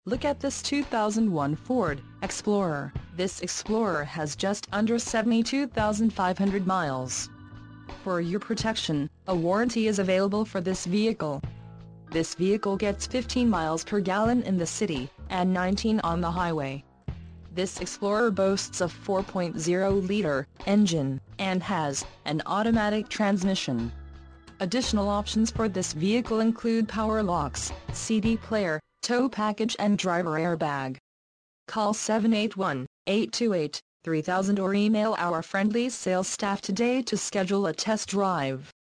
Look at this 2001 Ford Explorer. This Explorer has just under 72,500 miles. For your protection, a warranty is available for this vehicle. This vehicle gets 15 miles per gallon in the city, and 19 on the highway. This Explorer boasts a 4.0-liter engine, and has an automatic transmission. Additional options for this vehicle include power locks, CD player, tow package and driver airbag. Call 781-828-3000 or email our friendly sales staff today to schedule a test drive.